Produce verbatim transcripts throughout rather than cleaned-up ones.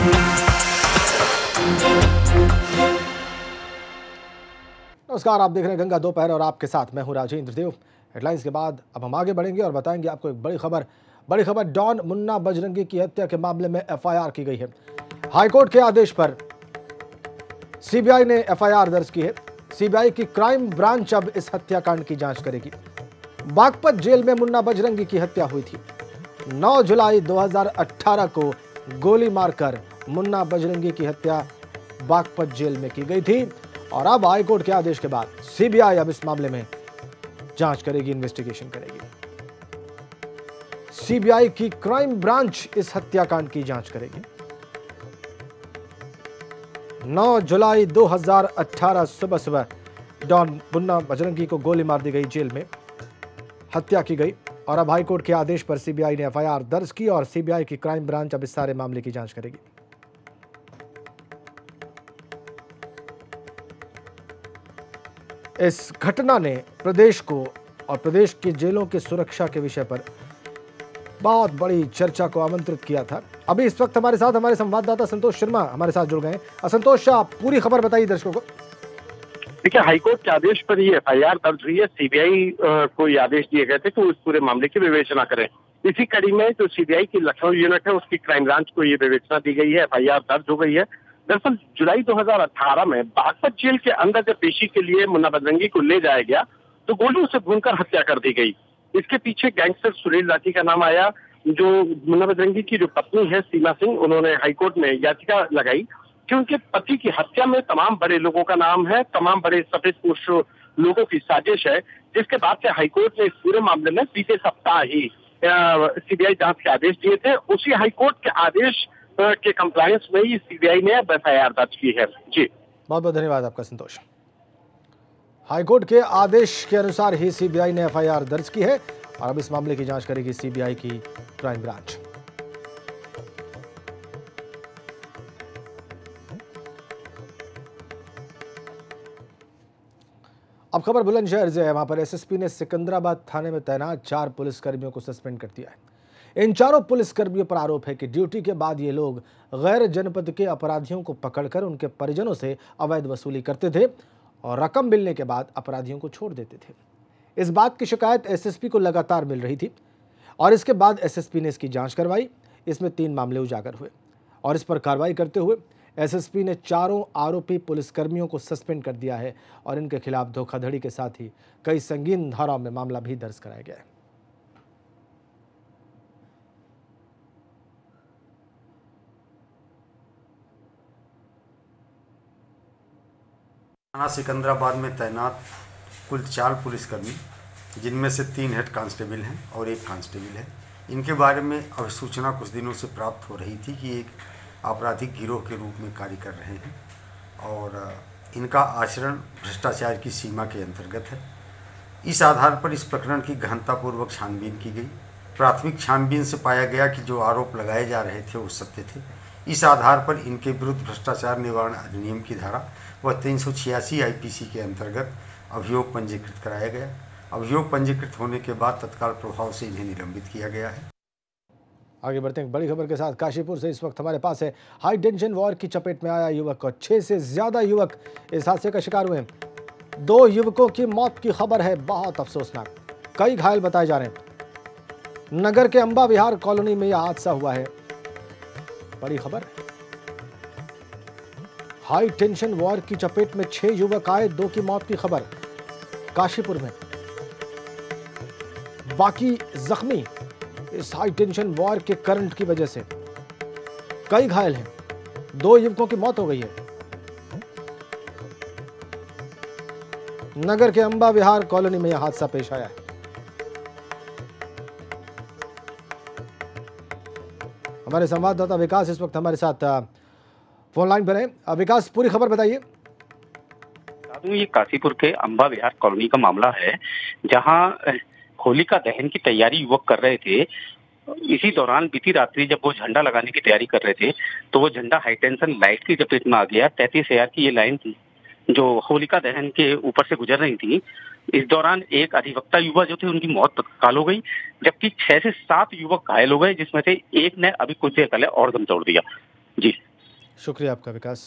नमस्कार, आप देख रहे हैं गंगा दोपहर और आपके साथ मैं हूं राजेंद्र देव। हेडलाइंस के बाद अब हम आगे बढ़ेंगे और बताएंगे आपको एक बड़ी खबर। बड़ी खबर, डॉन मुन्ना बजरंगी की हत्या के मामले में एफ आई आर की गई है। हाईकोर्ट के आदेश पर सी बी आई ने एफ आई आर दर्ज की है। सी बी आई की क्राइम ब्रांच अब इस हत्याकांड की जांच करेगी। बागपत जेल में मुन्ना बजरंगी की हत्या हुई थी। नौ जुलाई दो हज़ार अठारह को गोली मारकर मुन्ना बजरंगी की हत्या बागपत जेल में की गई थी और अब हाईकोर्ट के आदेश के बाद सी बी आई अब इस मामले में जांच करेगी, इन्वेस्टिगेशन करेगी। सी बी आई की क्राइम ब्रांच इस हत्याकांड की जांच करेगी। नौ जुलाई दो हज़ार अठारह सुबह सुबह डॉन मुन्ना बजरंगी को गोली मार दी गई, जेल में हत्या की गई और अब हाईकोर्ट के आदेश पर सी बी आई ने एफ आई आर दर्ज की और सी बी आई की क्राइम ब्रांच अब इस सारे मामले की जांच करेगी। इस घटना ने प्रदेश को और प्रदेश की जेलों की सुरक्षा के विषय पर बहुत बड़ी चर्चा को आमंत्रित किया था। अभी इस वक्त हमारे साथ हमारे संवाददाता संतोष शर्मा हमारे साथ जुड़ गए हैं। संतोष, आप पूरी खबर बताइए दर्शकों को। देखिए, हाईकोर्ट के आदेश पर ये एफ आई आर दर्ज हुई है। सी बी आई को ये आदेश दिए गए थे कि वो इस पूरे मामले की विवेचना करें। इसी कड़ी में जो सी बी आई की लखनऊ यूनिट है उसकी क्राइम ब्रांच को ये विवेचना दी गई है, एफ आई आर दर्ज हो गई है। दरअसल जुलाई दो हज़ार अठारह में बागपत जेल के अंदर जब पेशी के लिए मुन्ना बजरंगी को ले जाया गया तो गोलियों से भूनकर हत्या कर दी गई। इसके पीछे गैंगस्टर सुनील राठी का नाम आया। जो मुन्ना बजरंगी की जो पत्नी है सीमा सिंह, उन्होंने हाईकोर्ट में याचिका लगाई कि उनके पति की हत्या में तमाम बड़े लोगों का नाम है, तमाम बड़े सफेदपोश लोगों की साजिश है, जिसके बाद से हाईकोर्ट ने इस पूरे मामले में बीते सप्ताह ही सी बी आई जांच के आदेश दिए थे। उसी हाईकोर्ट के आदेश के कंप्लायंस में ही सी बी आई ने एफ आई आर दर्ज की है। जी, बहुत बहुत धन्यवाद आपका संतोष। हाईकोर्ट के आदेश के अनुसार ही सी बी आई ने एफ आई आर दर्ज की है और अब इस मामले की जांच करेगी सी बी आई की क्राइम ब्रांच। अब खबर बुलंदशहर से है। वहां पर एस एस पी ने सिकंदराबाद थाने में तैनात चार पुलिसकर्मियों को सस्पेंड कर दिया है। इन चारों पुलिसकर्मियों पर आरोप है कि ड्यूटी के बाद ये लोग गैर जनपद के अपराधियों को पकड़कर उनके परिजनों से अवैध वसूली करते थे और रकम मिलने के बाद अपराधियों को छोड़ देते थे। इस बात की शिकायत एस एस पी को लगातार मिल रही थी और इसके बाद एस एस पी ने इसकी जांच करवाई। इसमें तीन मामले उजागर हुए और इस पर कार्रवाई करते हुए एस एस पी ने चारों आरोपी पुलिसकर्मियों को सस्पेंड कर दिया है और इनके खिलाफ धोखाधड़ी के साथ ही कई संगीन धाराओं में मामला भी दर्ज कराया गया है। थाना सिकंदराबाद में तैनात कुल चार पुलिसकर्मी, जिनमें से तीन हेड कांस्टेबल हैं और एक कांस्टेबल है, इनके बारे में अभिसूचना कुछ दिनों से प्राप्त हो रही थी कि एक आपराधिक गिरोह के रूप में कार्य कर रहे हैं और इनका आचरण भ्रष्टाचार की सीमा के अंतर्गत है। इस आधार पर इस प्रकरण की गहनतापूर्वक छानबीन की गई। प्राथमिक छानबीन से पाया गया कि जो आरोप लगाए जा रहे थे वो सत्य थे। इस आधार पर इनके विरुद्ध भ्रष्टाचार निवारण अधिनियम की धारा वह तीन सौ छियासी आई पी सी के अंतर्गत अभियोग पंजीकृत कराया गया। अभियोग पंजीकृत होने के बाद तत्काल प्रभाव से इन्हें निलंबित किया गया है। आगे बढ़ते हैं बड़ी खबर के साथ। काशीपुर से इस वक्त हमारे पास है। हाई टेंशन वॉर की चपेट में आया युवक और छह से ज्यादा युवक इस हादसे का शिकार हुए हैं। दो युवकों की मौत की खबर है, बहुत अफसोसनाक। कई घायल बताए जा रहे हैं। नगर के अंबा विहार कॉलोनी में यह हादसा हुआ है। बड़ी खबर है। हाई टेंशन वॉर की चपेट में छह युवक आए, दो की मौत की खबर काशीपुर में। बाकी जख्मी इस हाई टेंशन वॉर के करंट की वजह से। कई घायल हैं, दो युवकों की मौत हो गई है। नगर के अंबा विहार कॉलोनी में यह हादसा पेश आया है। हमारे संवाददाता विकास इस वक्त हमारे साथ फोन लाइन पर है। विकास, पूरी खबर बताइए। ये काशीपुर के अंबा विहार कॉलोनी का मामला है, जहां होलिका दहन की तैयारी युवक कर रहे थे। इसी दौरान बीती रात्रि जब वो झंडा लगाने की तैयारी कर रहे थे तो वो झंडा हाई टेंशन लाइट की चपेट में आ गया। तैंतीस हजार की ये लाइन थी जो होलिका दहन के ऊपर से गुजर रही थी। इस दौरान एक अधिवक्ता युवा जो थे उनकी मौत तत्काल हो गई, जबकि छह से सात युवक घायल हो गए, जिसमें से एक ने अभी कुछ देर पहले और दम तोड़ दिया। जी शुक्रिया आपका विकास।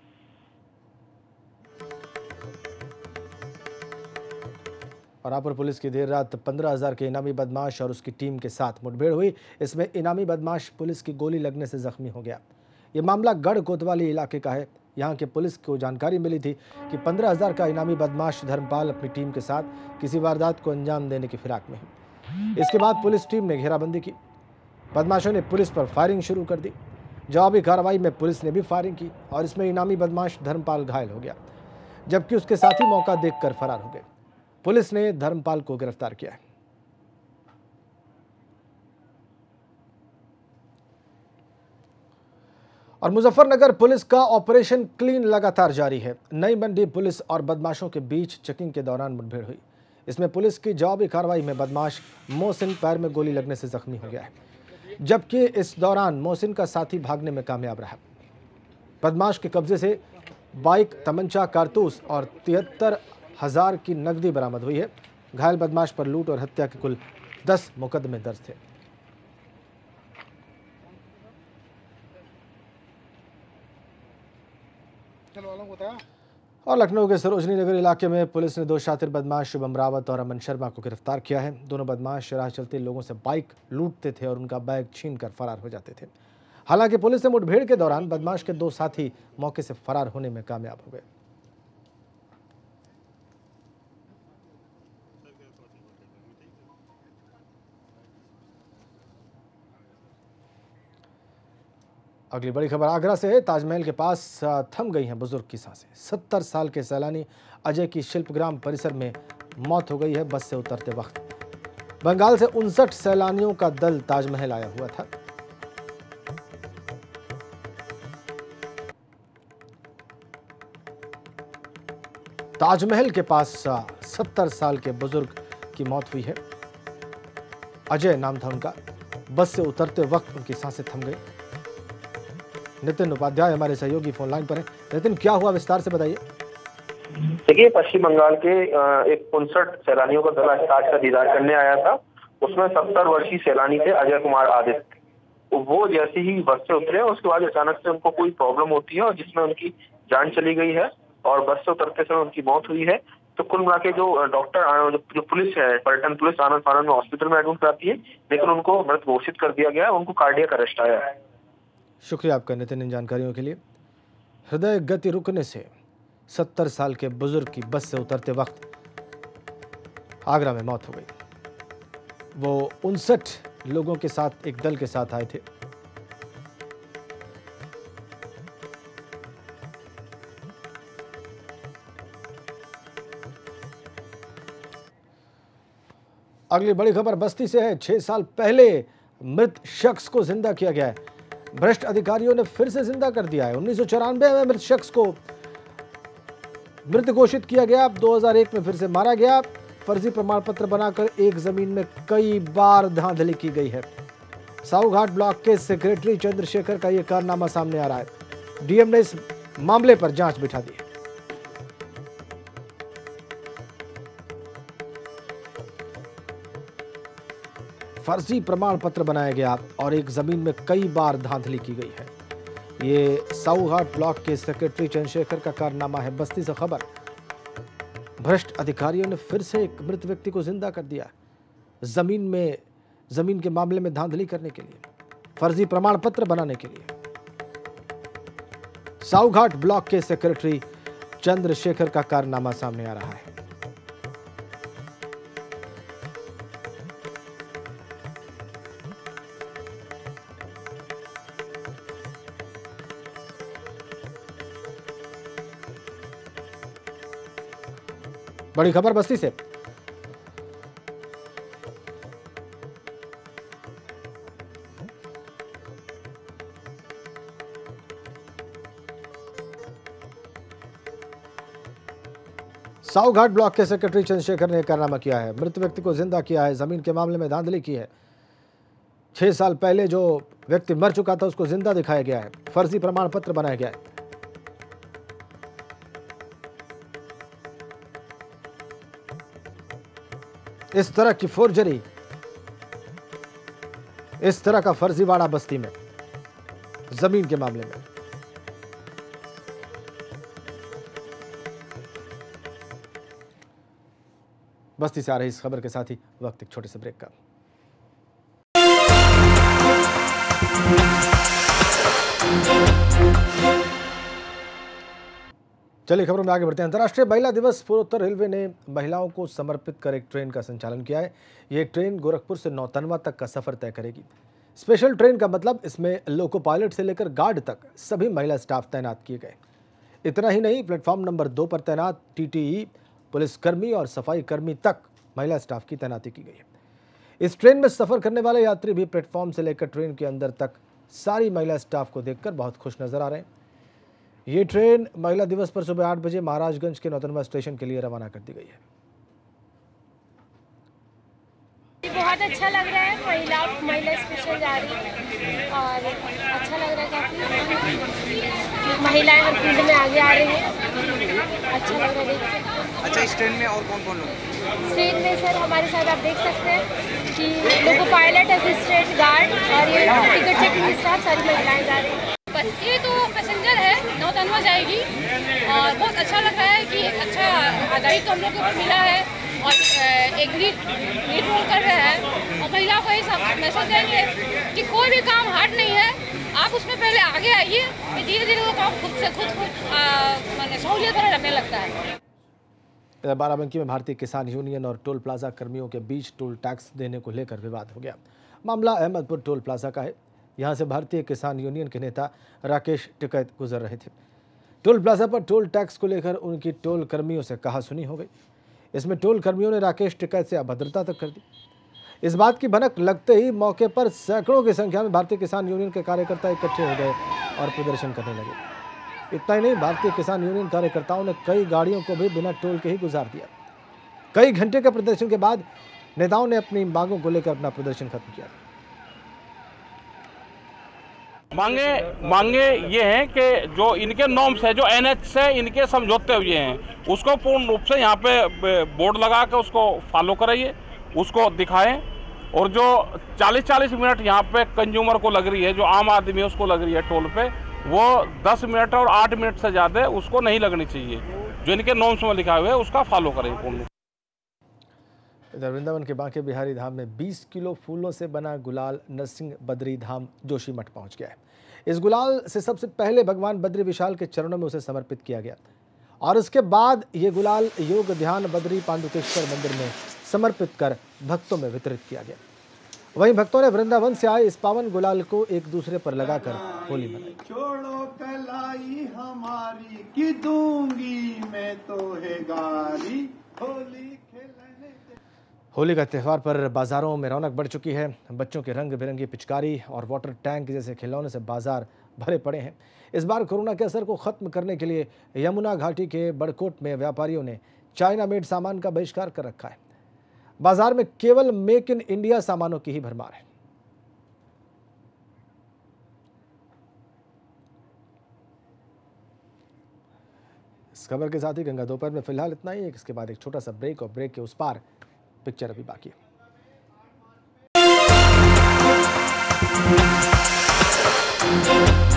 और रायपुर पुलिस की देर रात पंद्रह हजार के इनामी बदमाश और उसकी टीम के साथ मुठभेड़ हुई। इसमें इनामी बदमाश पुलिस की गोली लगने से जख्मी हो गया। ये मामला गढ़ कोतवाली इलाके का है। यहाँ के पुलिस को जानकारी मिली थी कि पंद्रह हजार का इनामी बदमाश धर्मपाल अपनी टीम के साथ किसी वारदात को अंजाम देने की फिराक में है। इसके बाद पुलिस टीम ने घेराबंदी की। बदमाशों ने पुलिस पर फायरिंग शुरू कर दी। जवाबी कार्रवाई में पुलिस ने भी फायरिंग की और इसमें इनामी बदमाश धर्मपाल घायल हो गया, जबकि उसके साथी मौका देखकर फरार हो गए। पुलिस ने धर्मपाल को गिरफ्तार किया है। और मुजफ्फरनगर पुलिस का ऑपरेशन क्लीन लगातार जारी है। नई मंडी पुलिस और बदमाशों के बीच चेकिंग के दौरान मुठभेड़ हुई। इसमें पुलिस की जवाबी कार्रवाई में बदमाश मोहसिन पैर में गोली लगने से जख्मी हो गया है, जबकि इस दौरान मोहसिन का साथी भागने में कामयाब रहा। बदमाश के कब्जे से बाइक, तमंचा, कारतूस और तिहत्तर हजार की नकदी बरामद हुई है। घायल बदमाश पर लूट और हत्या के कुल दस मुकदमे दर्ज थे। और लखनऊ के सरोजनी नगर इलाके में पुलिस ने दो शातिर बदमाश शुभम रावत और अमन शर्मा को गिरफ्तार किया है। दोनों बदमाश राह चलते लोगों से बाइक लूटते थे और उनका बैग छीनकर फरार हो जाते थे। हालांकि पुलिस ने मुठभेड़ के दौरान बदमाश के दो साथी मौके से फरार होने में कामयाब हो गए। अगली बड़ी खबर आगरा से है। ताजमहल के पास थम गई हैं बुजुर्ग की सांसें। सत्तर साल के सैलानी अजय की शिल्पग्राम परिसर में मौत हो गई है बस से उतरते वक्त। बंगाल से उनसठ सैलानियों का दल ताजमहल आया हुआ था। ताजमहल के पास सत्तर साल के बुजुर्ग की मौत हुई है। अजय नाम था उनका। बस से उतरते वक्त उनकी सांसें थम गई। नितिन उपाध्याय हमारे सहयोगी फोन लाइन पर हैं। नितिन, क्या हुआ, विस्तार से बताइए। देखिए, पश्चिम बंगाल के एक उनसठ सैलानियों का दल ताज का दीदार करने आया था। उसमें सत्तर वर्षीय सैलानी थे अजय कुमार आदित्य। वो जैसे ही बस से उतरे उसके बाद अचानक से उनको कोई प्रॉब्लम होती है और जिसमें उनकी जान चली गई है और बस से उतरते समय उनकी मौत हुई है। तो कुल मिला के जो डॉक्टर जो पुलिस है, पर्यटन पुलिस आनंद फानंद में हॉस्पिटल में एडमिट कराती है, लेकिन उनको मृत घोषित कर दिया गया है। उनको कार्डियक अरेस्ट आया है। शुक्रिया आपका नितिन इन जानकारियों के लिए। हृदय गति रुकने से सत्तर साल के बुजुर्ग की बस से उतरते वक्त आगरा में मौत हो गई। वो उनसठ लोगों के साथ एक दल के साथ आए थे। अगली बड़ी खबर बस्ती से है। छह साल पहले मृत शख्स को जिंदा किया गया है। भ्रष्ट अधिकारियों ने फिर से जिंदा कर दिया है। उन्नीस सौ चौरानवे में मृत शख्स को मृत घोषित किया गया। दो हज़ार एक में फिर से मारा गया। फर्जी प्रमाण पत्र बनाकर एक जमीन में कई बार धांधली की गई है। साहूघाट ब्लॉक के सेक्रेटरी चंद्रशेखर का यह कारनामा सामने आ रहा है। डीएम ने इस मामले पर जांच बिठा दी है। फर्जी प्रमाण पत्र बनाया गया और एक जमीन में कई बार धांधली की गई है। ये साहूघाट ब्लॉक के सेक्रेटरी चंद्रशेखर का कारनामा है। बस्ती से खबर। भ्रष्ट अधिकारियों ने फिर से एक मृत व्यक्ति को जिंदा कर दिया। जमीन में जमीन के मामले में धांधली करने के लिए, फर्जी प्रमाण पत्र बनाने के लिए। साहूघाट ब्लॉक के सेक्रेटरी चंद्रशेखर का कारनामा सामने आ रहा है। बड़ी खबर बस्ती से। साहूघाट ब्लॉक के सेक्रेटरी चंद्रशेखर ने कारनामा किया है। मृत व्यक्ति को जिंदा किया है। जमीन के मामले में धांधली की है। छह साल पहले जो व्यक्ति मर चुका था उसको जिंदा दिखाया गया है। फर्जी प्रमाण पत्र बनाया गया है। इस तरह की फोर्जरी, इस तरह का फर्जीवाड़ा बस्ती में जमीन के मामले में बस्ती से आ रही इस खबर के साथ ही वक्त एक छोटे से ब्रेक का। चलिए खबरों में आगे बढ़ते हैं। अंतर्राष्ट्रीय महिला दिवस पूर्वोत्तर रेलवे ने महिलाओं को समर्पित कर एक ट्रेन का संचालन किया है। ये ट्रेन गोरखपुर से नौतनवा तक का सफर तय करेगी। स्पेशल ट्रेन का मतलब इसमें लोको पायलट से लेकर गार्ड तक सभी महिला स्टाफ तैनात किए गए। इतना ही नहीं, प्लेटफॉर्म नंबर दो पर तैनात टीटीई, पुलिसकर्मी और सफाई कर्मी तक महिला स्टाफ की तैनाती की गई है। इस ट्रेन में सफर करने वाले यात्री भी प्लेटफॉर्म से लेकर ट्रेन के अंदर तक सारी महिला स्टाफ को देखकर बहुत खुश नजर आ रहे हैं। ये ट्रेन महिला दिवस पर सुबह आठ बजे महाराजगंज के नौतनवा स्टेशन के लिए रवाना कर दी गई है। बहुत अच्छा लग रहा है, महिला महिला स्पेशल जा रही है और अच्छा लग रहा है। काफी महिलाएं हर फील्ड में आगे आ रही हैं, अच्छा लग रहा है देख के। अच्छा, इस ट्रेन में और कौन कौन लोग? इस ट्रेन में सर हमारे साथ आप देख सकते हैं कि लोको पायलट, असिस्टेंट, गार्ड और ये टिकट चेकिंग स्टाफ सारी महिलाएं जा रही हैं। ये तो पैसेंजर है, नौतनवा जाएगी और बहुत अच्छा लग रहा है कि एक अच्छा आधारित तो हम लोग को मिला है और एक लीड लीड रोल कर रहा है और महिलाओं को ये सब मैसेज देंगे कि कोई भी काम हार्ड नहीं है, आप उसमें पहले आगे आइए, धीरे धीरे वो काम खुद से खुद खुद मैंने सहूलियत भरा लगने लगता है। बाराबंकी में भारतीय किसान यूनियन और टोल प्लाजा कर्मियों के बीच टोल टैक्स देने को लेकर विवाद हो गया। मामला अहमदपुर टोल प्लाजा का है। यहाँ से भारतीय किसान यूनियन के नेता राकेश टिकैत गुजर रहे थे। टोल प्लाजा पर टोल टैक्स को लेकर उनकी टोल कर्मियों से कहासुनी हो गई। इसमें टोल कर्मियों ने राकेश टिकैत से अभद्रता तक कर दी। इस बात की भनक लगते ही मौके पर सैकड़ों की संख्या में भारतीय किसान यूनियन के कार्यकर्ता इकट्ठे हो गए और प्रदर्शन करने लगे। इतना ही नहीं, भारतीय किसान यूनियन कार्यकर्ताओं ने कई गाड़ियों को भी बिना टोल के ही गुजार दिया। कई घंटे के प्रदर्शन के बाद नेताओं ने अपनी मांगों को लेकर अपना प्रदर्शन खत्म किया। मांगे मांगे ये हैं कि जो इनके नॉर्म्स है, जो एनएच से इनके समझौते हुए हैं, उसको पूर्ण रूप से यहाँ पे बोर्ड लगा के उसको फॉलो कराइए, उसको दिखाएं। और जो चालीस चालीस मिनट यहाँ पे कंज्यूमर को लग रही है, जो आम आदमी है उसको लग रही है टोल पे, वो दस मिनट और आठ मिनट से ज़्यादा उसको नहीं लगनी चाहिए। जो इनके नॉर्म्स में लिखा हुआ है उसका फॉलो करें पूर्ण। इधर वृंदावन के बांके बिहारी धाम में बीस किलो फूलों से बना गुलाल नरसिंह बद्री धाम जोशी मठ पहुंच गया है। इस गुलाल से सबसे पहले भगवान बद्री विशाल के चरणों में उसे समर्पित किया गया और इसके बाद ये गुलाल योग ध्यान बद्री पांडुकेश्वर मंदिर में समर्पित कर भक्तों में वितरित किया गया। वहीं भक्तों ने वृंदावन से आए इस पावन गुलाल को एक दूसरे पर लगाकर होली मनाई। छोड़ो कलाई हमारी की दूंगी मैं तो है गाली, होली खेलने। होली का त्यौहार पर बाजारों में रौनक बढ़ चुकी है। बच्चों के रंग बिरंगी पिचकारी और वाटर टैंक जैसे खिलौने से बाजार भरे पड़े हैं। इस बार कोरोना के असर को खत्म करने के लिए यमुना घाटी के बड़कोट में व्यापारियों ने चाइना मेड सामान का बहिष्कार कर रखा है। बाजार में केवल मेक इन इंडिया सामानों की ही भरमार है। इस खबर के साथ ही गंगा दोपहर में फिलहाल इतना ही है। इसके बाद एक छोटा सा ब्रेक और ब्रेक के उस पार पिक्चर अभी बाकी है।